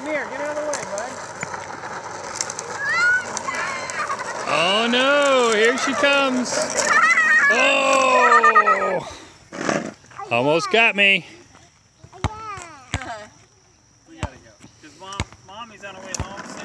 here. Get out of the way, bud. Oh no, here she comes. Oh! Almost got me. We gotta go. Because mommy's on her way home.